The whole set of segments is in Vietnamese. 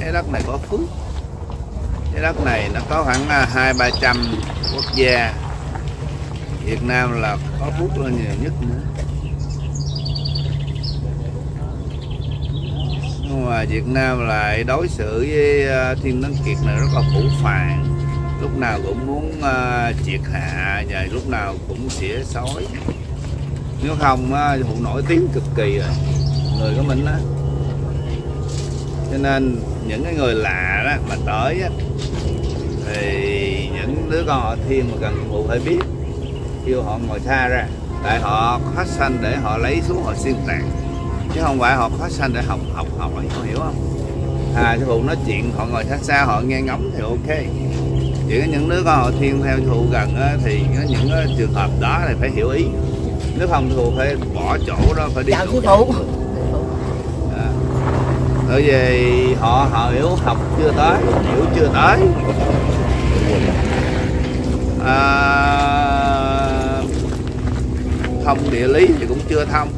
Trái đất này có phước. Trái đất này nó có khoảng 200-300 quốc gia. Việt Nam là có phước lên nhiều nhất nữa. Nhưng mà Việt Nam lại đối xử với Thiên Tấn Kiệt này rất là phũ phàng. Lúc nào cũng muốn triệt hạ và lúc nào cũng xỉa xói. Nếu không Hụ nổi tiếng cực kỳ rồi, người của mình đó. Cho nên những cái người lạ đó mà tới á, thì những đứa con họ Thiên mà cần Hụ phải biết, kêu họ ngồi xa ra. Tại họ phát sanh để họ lấy xuống họ xuyên tạc, chứ không phải họ phát sanh để học, họ hiểu không? Sư Phụ nói chuyện họ ngồi xa xa họ nghe ngóng thì ok. Chỉ có những đứa con họ Thiên theo Sư Phụ gần á, thì có những cái trường hợp đó thì phải hiểu ý. Nếu không Sư Phụ phải bỏ chỗ đó, phải đi. Chào Sư Phụ. Bởi vì họ hiểu học chưa tới, hiểu chưa tới. Thông địa lý thì cũng chưa thông,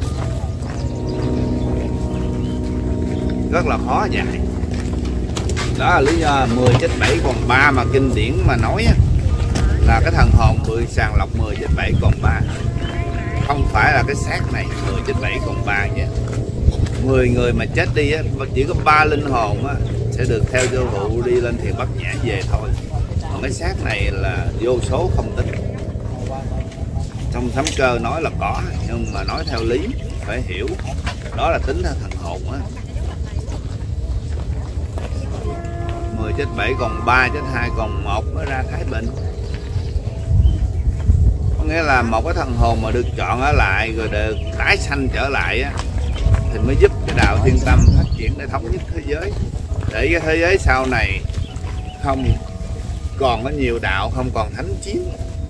rất là khó dạy. Đó là lý do 10 chết 7 còn 3 mà kinh điển mà nói á, là cái thần hồn bị sàng lọc 10 chết 7 còn 3. Không phải là cái xác này 10 chết 7 còn 3 nha. 10 người mà chết đi á, chỉ có 3 linh hồn á sẽ được theo Sư Phụ đi lên Thiền Bát Nhã về thôi. Còn cái xác này là vô số không tính. Trong Sấm Cơ nói là có, nhưng mà nói theo lý phải hiểu, đó là tính theo thần hồn á. 10 chết 7 còn 3, chết 2 còn 1 mới ra Thái Bình. Có nghĩa là một cái thần hồn mà được chọn ở lại rồi được tái sanh trở lại á, thì mới giúp cái đạo Thiên Tâm phát triển để thống nhất thế giới. Để cái thế giới sau này không còn có nhiều đạo, không còn thánh chiến.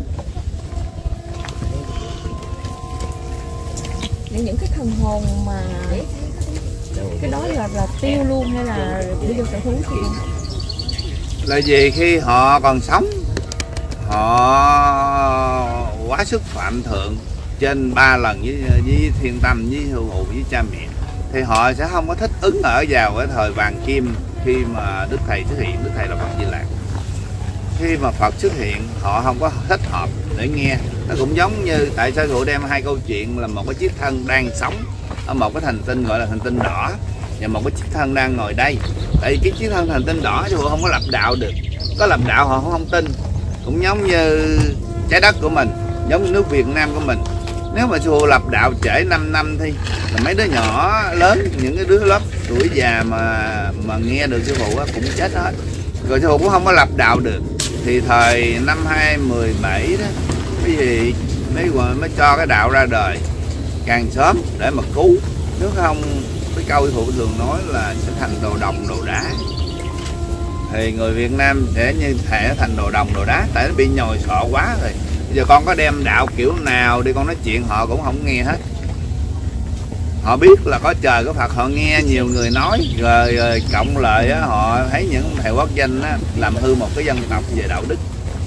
Những cái thần hồn mà cái đó là tiêu luôn hay là đi vô sở thú tiêu? Là vì khi họ còn sống, họ quá sức phạm thượng trên 3 lần với Thiên Tâm, với Sư Phụ, với cha mẹ, thì họ sẽ không có thích ứng ở vào cái thời vàng kim khi mà Đức Thầy xuất hiện. Đức Thầy là Phật Di Lặc. Khi mà Phật xuất hiện họ không có thích hợp để nghe. Nó cũng giống như tại sao Sư Phụ đem 2 câu chuyện là một cái chiếc thân đang sống ở một cái hành tinh gọi là hành tinh đỏ, và một cái chiếc thân đang ngồi đây. Tại vì cái chiếc thân hành tinh đỏ Sư Phụ không có lập đạo được, có lập đạo họ không tin. Cũng giống như trái đất của mình, giống như nước Việt Nam của mình. Nếu mà Sư Phụ lập đạo trễ 5 năm thì là mấy đứa nhỏ lớn, những cái đứa lớp tuổi già mà nghe được Sư Phụ cũng chết hết. Rồi Sư Phụ cũng không có lập đạo được. Thì thời năm 2017 đó, cái gì mới cho cái đạo ra đời càng sớm để mà cứu. Nếu không, cái câu Sư Phụ thường nói là sẽ thành đồ đồng đồ đá. Thì người Việt Nam sẽ như thể thành đồ đồng đồ đá, tại nó bị nhồi sọ quá rồi. Bây giờ con có đem đạo kiểu nào đi con nói chuyện họ cũng không nghe hết. Họ biết là có trời có Phật, họ nghe nhiều người nói rồi cộng lại á, họ thấy những thầy quốc danh á, làm hư một cái dân tộc về đạo đức,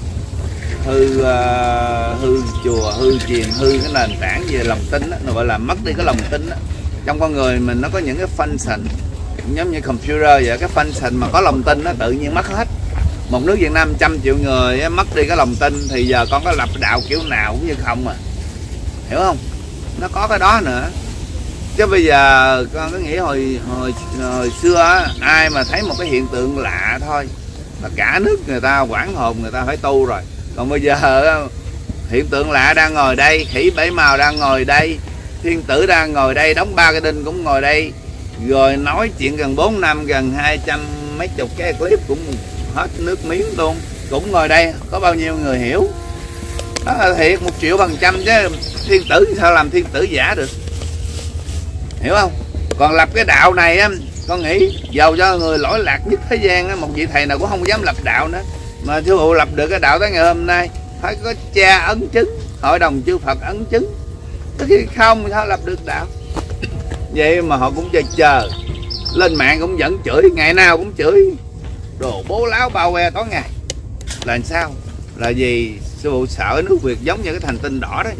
hư chùa, hư chiền, hư cái nền tảng về lòng tin á, nó gọi là mất đi cái lòng tin á. Trong con người mình nó có những cái function giống như computer vậy, cái function mà có lòng tin nó tự nhiên mất hết. Một nước Việt Nam 100 triệu người á, mất đi cái lòng tin thì giờ con có lập đạo kiểu nào cũng như không à, hiểu không? Nó có cái đó nữa. Chứ bây giờ con cứ nghĩ hồi xưa á, ai mà thấy một cái hiện tượng lạ thôi là cả nước người ta hoảng hồn, người ta phải tu rồi. Còn bây giờ hiện tượng lạ đang ngồi đây, khỉ bảy màu đang ngồi đây, thiên tử đang ngồi đây, đóng 3 cái đinh cũng ngồi đây, rồi nói chuyện gần 4 năm, gần 200 mấy chục cái clip cũng hết nước miếng luôn, cũng ngồi đây, có bao nhiêu người hiểu? Đó là thiệt 1.000.000% chứ thiên tử sao làm thiên tử giả được, hiểu không? Còn lập cái đạo này á, con nghĩ giàu cho người lỗi lạc nhất thế gian á, một vị thầy nào cũng không dám lập đạo nữa. Mà Sư Phụ lập được cái đạo tới ngày hôm nay phải có cha ấn chứng, hội đồng chư Phật ấn chứng, có khi không sao lập được đạo. Vậy mà họ cũng chờ lên mạng cũng vẫn chửi, ngày nào cũng chửi đồ bố láo bao que tối ngày. Là sao? Là vì Sư Phụ sợ nước Việt giống như cái hành tinh đỏ đó.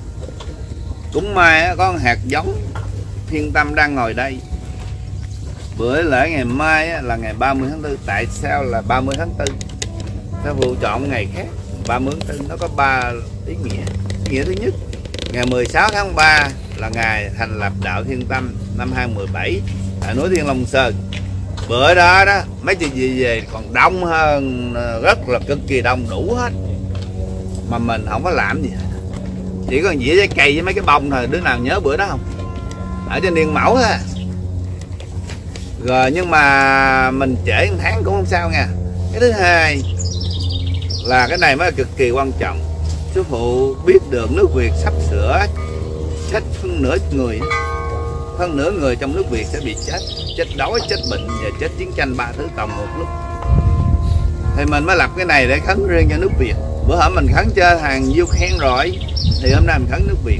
Cũng may có hạt giống Thiên Tâm đang ngồi đây, Bữa lễ ngày mai á, là ngày 30 tháng 4. Tại sao là 30 tháng 4? Sư phụ chọn ngày khác. 30 tháng 4 nó có 3 ý nghĩa. Ý nghĩa thứ nhất, ngày 16 tháng 3 là ngày thành lập đạo Thiên Tâm năm 2017 tại núi Thiên Long Sơn. Bữa đó đó mấy chị gì về còn đông hơn, rất là cực kỳ đông, đủ hết. Mà mình không có làm gì hết. Chỉ còn dĩa trái cây với mấy cái bông thôi. Đứa nào nhớ bữa đó không? Ở trên Điền Mẫu thôi. Rồi nhưng mà mình trễ 1 tháng cũng không sao nha. Cái thứ hai là cái này mới là cực kỳ quan trọng. Sư phụ biết được nước Việt sắp sửa chết phân nửa người. Hơn nửa người trong nước Việt sẽ bị chết. Chết đói, chết bệnh và chết chiến tranh, 3 thứ cộng một lúc. Thì mình mới lập cái này để khấn riêng cho nước Việt. Bữa hổm mình khấn cho hàng Ukraine rồi, thì hôm nay mình khấn nước Việt.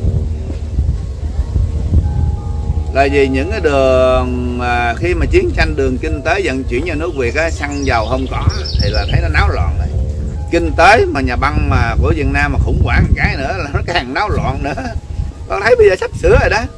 Là vì những cái đường mà khi mà chiến tranh đường kinh tế vận chuyển vào nước Việt á, xăng dầu không có thì là thấy nó náo loạn rồi. Kinh tế mà nhà băng mà của Việt Nam mà khủng hoảng cái nữa là nó càng náo loạn nữa. Con thấy bây giờ sắp sửa rồi đó.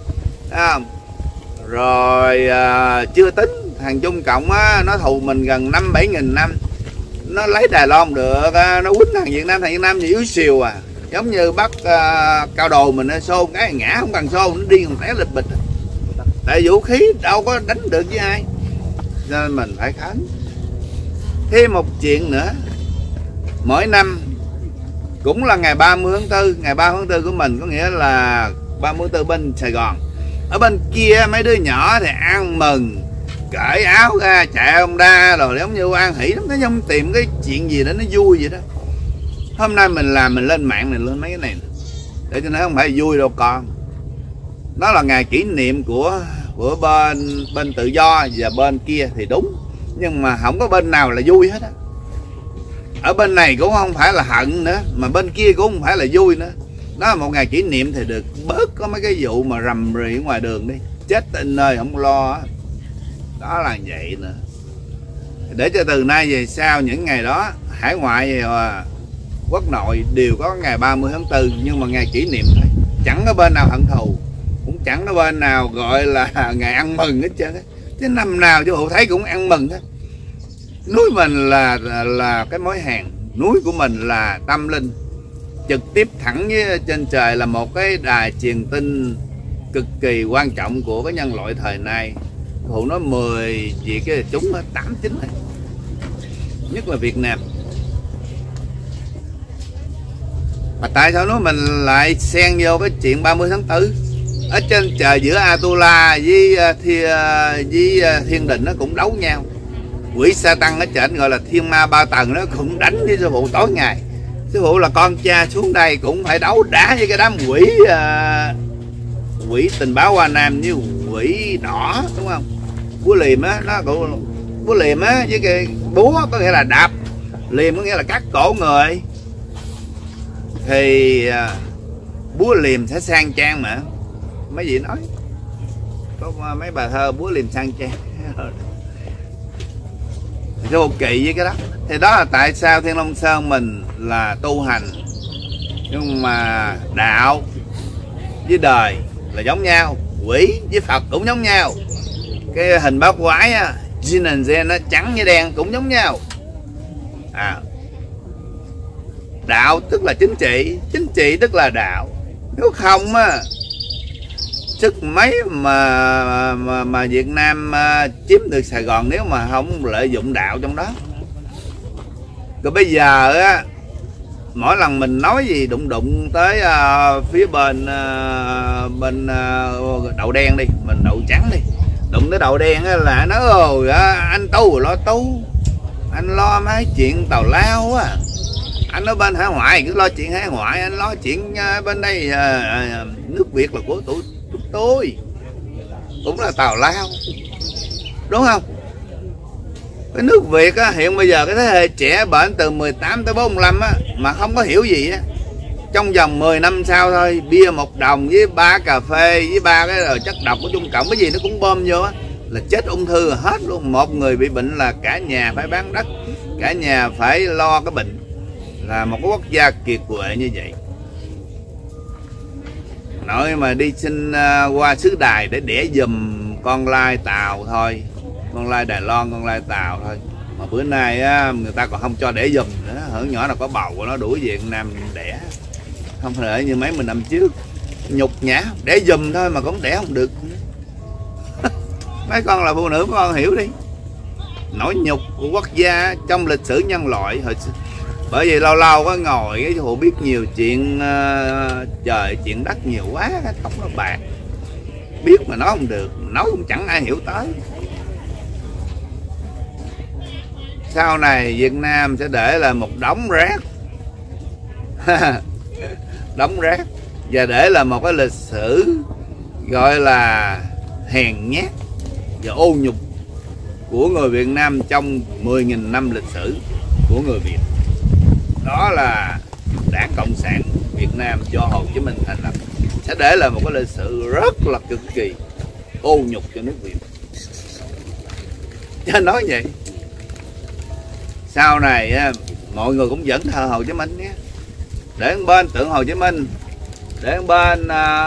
Rồi chưa tính thằng Trung Cộng á, nó thù mình gần 5-7 nghìn năm. Nó lấy Đài Loan được, nó quýnh thằng Việt Nam gì yếu xìu à. Giống như bắt Cao Đồ mình xô cái ngã không cần xô, nó đi còn té lịch bịch. Tại vũ khí đâu có đánh được với ai. Nên mình phải khấn. Thêm một chuyện nữa, mỗi năm cũng là ngày 30 tháng 4. Ngày 30 tháng 4 của mình có nghĩa là 30 tháng 4 bên Sài Gòn. Ở bên kia mấy đứa nhỏ thì ăn mừng, cởi áo ra chạy ông đa rồi giống như ăn hỉ lắm. Nó không tìm cái chuyện gì để nó vui vậy đó. Hôm nay mình làm, mình lên mạng, mình lên mấy cái này để cho nó không phải vui đâu con. Nó là ngày kỷ niệm của bên tự do và bên kia thì đúng. Nhưng mà không có bên nào là vui hết á. Ở bên này cũng không phải là hận nữa, mà bên kia cũng không phải là vui nữa. Đó là một ngày kỷ niệm thì được bớt có mấy cái vụ mà rầm rì ngoài đường đi. Chết tình nơi không lo. Đó là vậy nữa. Để cho từ nay về sau những ngày đó, hải ngoại và quốc nội đều có ngày 30 tháng 4. Nhưng mà ngày kỷ niệm thôi. Chẳng có bên nào hận thù, cũng chẳng có bên nào gọi là ngày ăn mừng hết trơn. Chứ năm nào chú Hữu thấy cũng ăn mừng hết. Núi mình là cái mối hàng. Núi của mình là tâm linh. Trực tiếp thẳng với trên trời là một cái đài truyền tin cực kỳ quan trọng của cái nhân loại thời nay. Hữu nói 10 việc cái chúng 8-9 này. Nhất là Việt Nam. Mà tại sao nói mình lại xen vô cái chuyện 30 tháng 4? Ở trên trời giữa Atula với Thiên Đình nó cũng đấu nhau. Quỷ sa tăng ở trển gọi là thiên ma 3 tầng nó cũng đánh với sư phụ tối ngày. Sư phụ là con cha xuống đây cũng phải đấu đá với cái đám quỷ tình báo Hoa Nam như quỷ đỏ, đúng không? Búa liềm á, nó cũng búa liềm á với cái búa có nghĩa là đạp, liềm có nghĩa là cắt cổ người. Thì búa liềm sẽ sang trang mà. Mấy gì nói có mấy bà thơ búa liềm sang trang. Sư phụ kỳ với cái đó. Thì đó là tại sao Thiên Long Sơn mình là tu hành, nhưng mà đạo với đời là giống nhau, quỷ với Phật cũng giống nhau. Cái hình bát quái á, Yin and Yang nó trắng với đen cũng giống nhau. Đạo tức là chính trị tức là đạo. Nếu không á, sức mấy mà Việt Nam chiếm được Sài Gòn nếu mà không lợi dụng đạo trong đó. Rồi bây giờ á, mỗi lần mình nói gì đụng tới phía bên đậu đen đi, mình đậu trắng đi, đụng tới đậu đen á là nói rồi anh tu lo tu, anh lo mấy chuyện tào lao á, anh ở bên hải ngoại cứ lo chuyện hải ngoại, anh lo chuyện bên đây nước Việt là của tôi cũng là tào lao, đúng không? Cái nước Việt á, hiện bây giờ cái thế hệ trẻ bệnh từ 18 tới 45 á, mà không có hiểu gì á, trong vòng 10 năm sau thôi, bia 1 đồng với 3 cà phê với 3 cái chất độc của Trung Cộng cái gì nó cũng bơm vô á, là chết ung thư là hết luôn. Một người bị bệnh là cả nhà phải bán đất, cả nhà phải lo cái bệnh. Là một cái quốc gia kiệt quệ như vậy. Nội mà đi xin qua xứ Đài để đẻ giùm con lai Tàu thôi con lai Đài Loan, con lai Tàu thôi. Mà bữa nay á, người ta còn không cho đẻ giùm nữa, hở nhỏ nào có bầu của nó đuổi về Việt Nam đẻ, không phải như mấy mình năm trước. Nhục nhã, đẻ giùm thôi mà cũng đẻ không được. Mấy con là phụ nữ, mấy con hiểu đi. Nỗi nhục của quốc gia trong lịch sử nhân loại hồi xưa. Bởi vì lâu lâu có ngồi cái hộ biết nhiều chuyện trời, chuyện đất nhiều quá, cái tóc nó bạc. Biết mà nói không được, nói cũng chẳng ai hiểu tới. Sau này Việt Nam sẽ để là một đống rác. Đống rác. Và để là một cái lịch sử gọi là hèn nhát và ô nhục của người Việt Nam trong 10.000 năm lịch sử của người Việt. Đó là Đảng Cộng sản Việt Nam do Hồ Chí Minh thành lập, sẽ để là một cái lịch sử rất là cực kỳ ô nhục cho nước Việt. Cho nói vậy. Sau này mọi người cũng dẫn thờ Hồ Chí Minh nhé, để bên tượng Hồ Chí Minh, để bên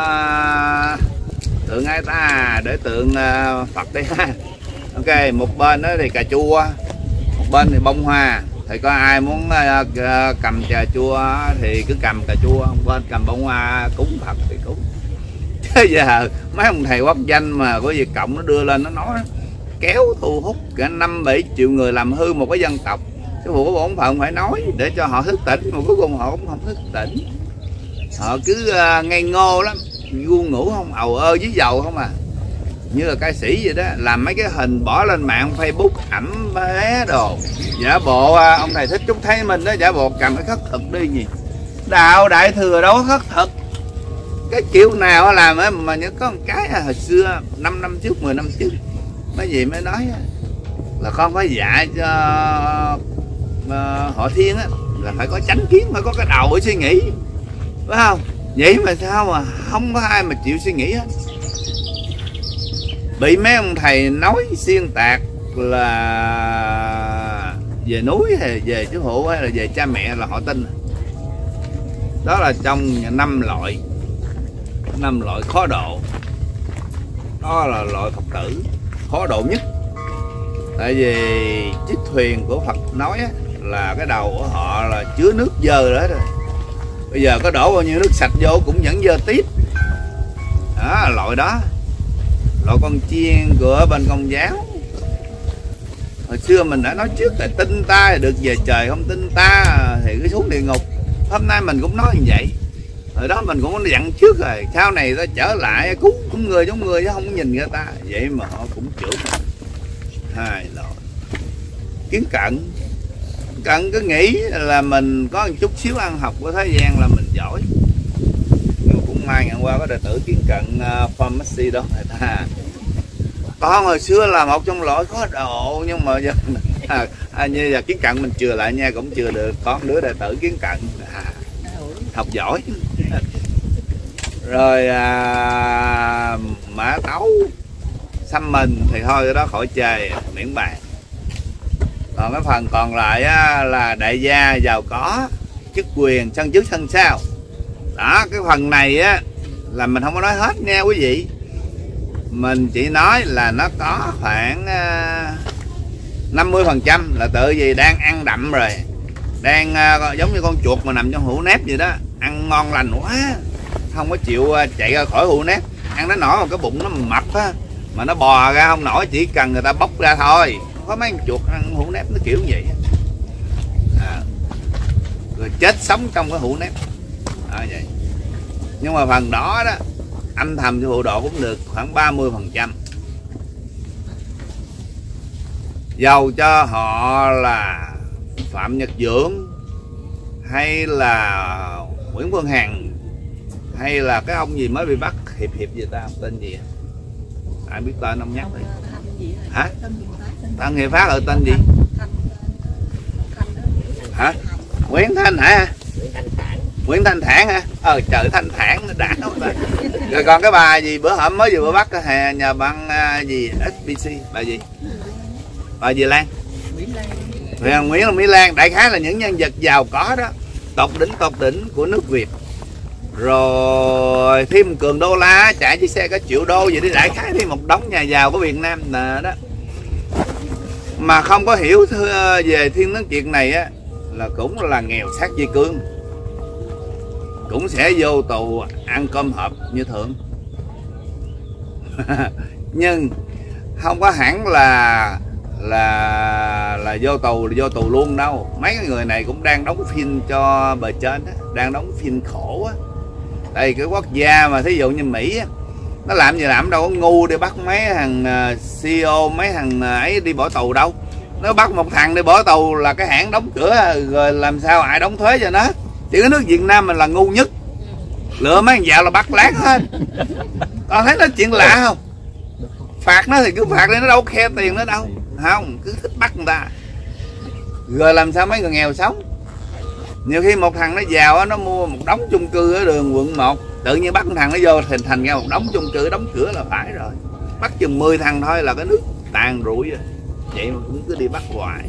tượng ai ta, để tượng Phật đi ha. Ok, một bên đó thì cà chua, một bên thì bông hoa. Thì có ai muốn cầm cà chua thì cứ cầm cà chua, bên cầm bông hoa cúng Phật thì cúng. Chứ giờ mấy ông thầy quốc danh mà có Việt Cộng nó đưa lên nó nói kéo thu hút cả 5-7 triệu người làm hư một cái dân tộc. Cái vụ của bổn phận phải nói để cho họ thức tỉnh, mà cuối cùng họ cũng không thức tỉnh. Họ cứ ngây ngô lắm, ngu ngủ không, ầu ơ với dầu không à. Như là ca sĩ vậy đó, làm mấy cái hình bỏ lên mạng Facebook ẩm bé đồ, giả bộ ông thầy Thích Trúc Thái Minh đó, giả bộ cầm cái khất thực đi gì. Đạo Đại Thừa đâu có khất thực. Cái kiểu nào làm ấy mà nhớ có một cái hồi xưa 5 năm trước, 10 năm trước mấy gì mới nói là con phải dạy cho họ Thiên á, là phải có chánh kiến, phải có cái đầu để suy nghĩ, phải không? Vậy mà sao mà không có ai mà chịu suy nghĩ hết. Bị mấy ông thầy nói xuyên tạc là về núi hay về chú hộ hay là về cha mẹ là họ tin. Đó là trong 5 loại khó độ. Đó là loại Phật tử khó độ nhất. Tại vì chiếc thuyền của Phật nói á, là cái đầu của họ là chứa nước dơ đó rồi. Bây giờ có đổ bao nhiêu nước sạch vô cũng vẫn dơ tiếp. Đó, loại đó. Loại con chiên của bên Công giáo. Hồi xưa mình đã nói trước là tin ta thì được về trời, không tin ta thì cứ xuống địa ngục. Hôm nay mình cũng nói như vậy. Hồi đó mình cũng dặn trước rồi, sau này ta trở lại cứu cũng người giống người chứ không nhìn người ta. Vậy mà họ cũng chửi. Hai loại. Kiến cận. Cận cứ nghĩ là mình có một chút xíu ăn học của thế gian là mình giỏi. Nhưng cũng may ngày qua có đệ tử Kiến Cận pharmacy đó người ta. Con hồi xưa là một trong loại khó độ, nhưng mà giờ như giờ Kiến Cận mình chừa lại nha, cũng chừa được con đứa đệ tử Kiến Cận học giỏi. Rồi Mã Tấu xăm mình thì thôi cái đó khỏi chê, miễn bàn. Còn cái phần còn lại á, là đại gia giàu có, chức quyền, sân trước sân sau. Đó, cái phần này á là mình không có nói hết nha quý vị. Mình chỉ nói là nó có khoảng 50% là tự vì đang ăn đậm rồi. Đang giống như con chuột mà nằm trong hũ nếp vậy đó, ăn ngon lành quá, không có chịu chạy ra khỏi hũ nếp. Ăn nó nổi một cái bụng nó mập á, mà nó bò ra không nổi, chỉ cần người ta bóc ra thôi. Có mấy con chuột ăn hũ nếp nó kiểu vậy rồi chết sống trong cái hũ nếp vậy. Nhưng mà phần đó đó âm thầm cho hộ độ cũng được khoảng 30%. Dầu cho họ là Phạm Nhật Dưỡng hay là Nguyễn Phương Hằng hay là cái ông gì mới bị bắt hiệp gì ta, tên gì ai biết tên ông nhắc đi. Hả? Tân Hiệp Phát ở tên gì? Hả? Nguyễn Thanh hả? Nguyễn Thanh Thản hả? Trời, Thanh Thản nó đã đâu ta. Rồi còn cái bà gì bữa hổm mới vừa bắt nhà băng gì SBC, bà gì? Bà gì Lan? Nguyễn là Mỹ Lan, đại khái là những nhân vật giàu có đó, tột đỉnh của nước Việt. Rồi thêm Cường Đô La chạy chiếc xe có $1 triệu vậy đi, đại khái thêm một đống nhà giàu của Việt Nam nè đó. mà không có hiểu về thiên tấn chuyện này á là cũng là nghèo sát dây cương, cũng sẽ vô tù ăn cơm hộp như thường. Nhưng không có hẳn là vô tù luôn đâu. Mấy cái người này cũng đang đóng phim cho bề trên á, đang đóng phim khổ á. Đây cái quốc gia mà thí dụ như Mỹ á, nó làm gì làm đâu có ngu để bắt mấy thằng CEO, mấy thằng ấy đi bỏ tù đâu. Nó bắt một thằng đi bỏ tù là cái hãng đóng cửa, rồi làm sao ai đóng thuế cho nó. Chỉ có nước Việt Nam mình là ngu nhất, lựa mấy thằng dạo là bắt lát hết. Con thấy nó chuyện lạ không? Phạt nó thì cứ phạt đi, nó đâu khe tiền nó đâu. Không, cứ thích bắt người ta. Rồi làm sao mấy người nghèo sống. Nhiều khi một thằng nó giàu nó mua một đống chung cư ở đường quận 1, tự nhiên bắt thằng nó vô thành ra một đống chung cư đóng cửa là phải rồi. Bắt chừng 10 thằng thôi là cái nước tàn rụi rồi. Vậy mà cũng cứ đi bắt hoài.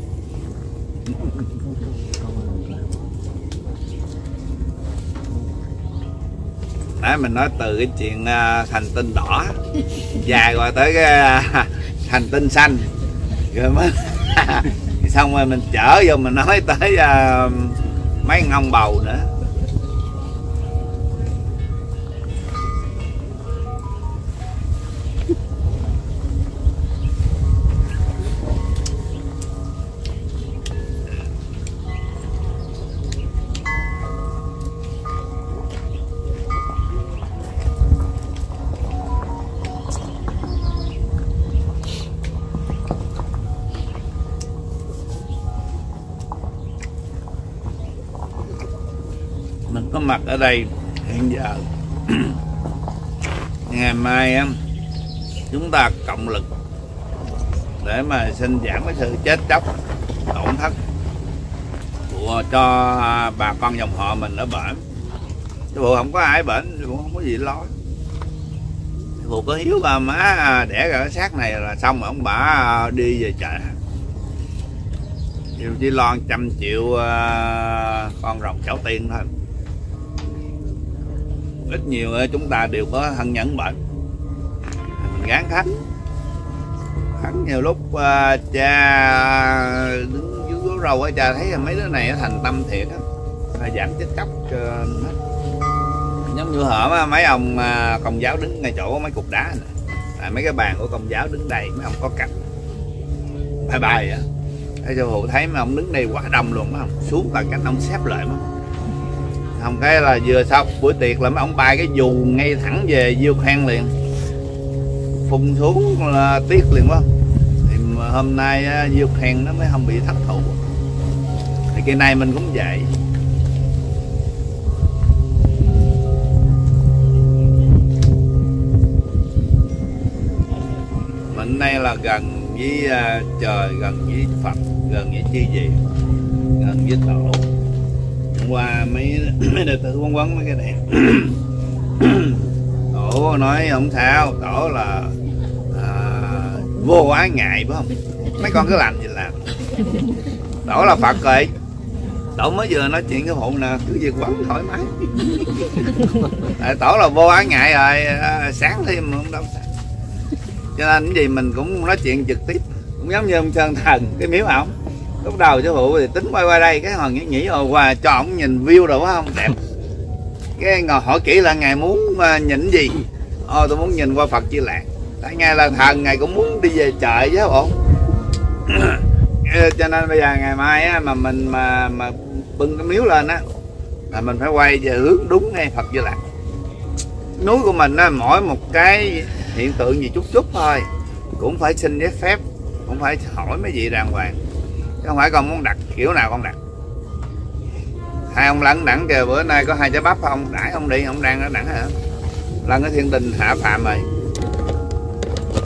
Đấy, mình nói từ cái chuyện hành tinh đỏ dài rồi tới cái hành tinh xanh, rồi mới xong rồi mình trở vô mình nói tới mấy ngông bầu nữa. Mình có mặt ở đây hiện giờ. Ngày mai chúng ta cộng lực để mà xin giảm cái sự chết chóc tổn thất cho bà con dòng họ mình ở bển. Chứ bộ không có ai bệnh, cũng không có gì lo. Bộ có hiếu bà má đẻ ra cái xác này là xong rồi ông bà đi về chợ. Chỉ lo 100 triệu con rồng cháu tiên thôi. Ít nhiều chúng ta đều có thân nhân bệnh, mình gán khánh nhiều lúc cha đứng dưới gấu râu á, cha thấy mấy đứa này thành tâm thiệt á, giảm chết chóc hết. Giống như hở mấy ông công giáo đứng ngay chỗ mấy cục đá này, mấy cái bàn của công giáo đứng đây, mấy ông có cặp bài bài á. Thấy cho phụ thấy mấy ông đứng đây quá đông luôn, mấy ông xuống là cánh ông xếp lại mà. Không cái là vừa sau buổi tiệc là mấy ông bay cái dù ngay thẳng về Diêu Khang liền, phun xuống là tiếc liền quá. Thì hôm nay Diêu Khang nó mới không bị thất thủ. Thì kỳ này mình cũng vậy. Mình nay là gần với trời, gần với Phật, gần với chi gì, gần với tổ. Qua mấy đệ tử quấn mấy cái đèn. Tổ nói không sao, tổ là vô ái ngại phải không, mấy con cứ làm gì làm. Tổ là Phật rồi. Tổ mới vừa nói chuyện cái phụ nè, cứ việc quấn thoải mái. Tại tổ là vô ái ngại rồi, sáng thêm mà không đâu sáng. Cho nên cái gì mình cũng nói chuyện trực tiếp. Cũng giống như ông Sơn Thần, cái miếu ổng lúc đầu chứ phụ thì tính qua đây cái hồi nghĩ qua cho ổng nhìn view rồi phải không, đẹp. Cái ngồi hỏi kỹ là ngài muốn nhìn gì. Tôi muốn nhìn qua Phật Di Lạc. Tại ngài là thần, ngài cũng muốn đi về chợ chứ không. Cho nên bây giờ ngày mai á, mà mình mà bưng cái miếu lên á là mình phải quay về hướng đúng ngay Phật Di Lạc. Núi của mình á, mỗi một cái hiện tượng gì chút thôi cũng phải xin giấy phép, cũng phải hỏi mấy vị đàng hoàng, chứ không phải con muốn đặt kiểu nào con đặt. Hai ông lấn đẳng kìa, bữa nay có 2 trái bắp không đãi không đi, không đang ở đẳng hả, lần cái thiên đình hạ phàm rồi.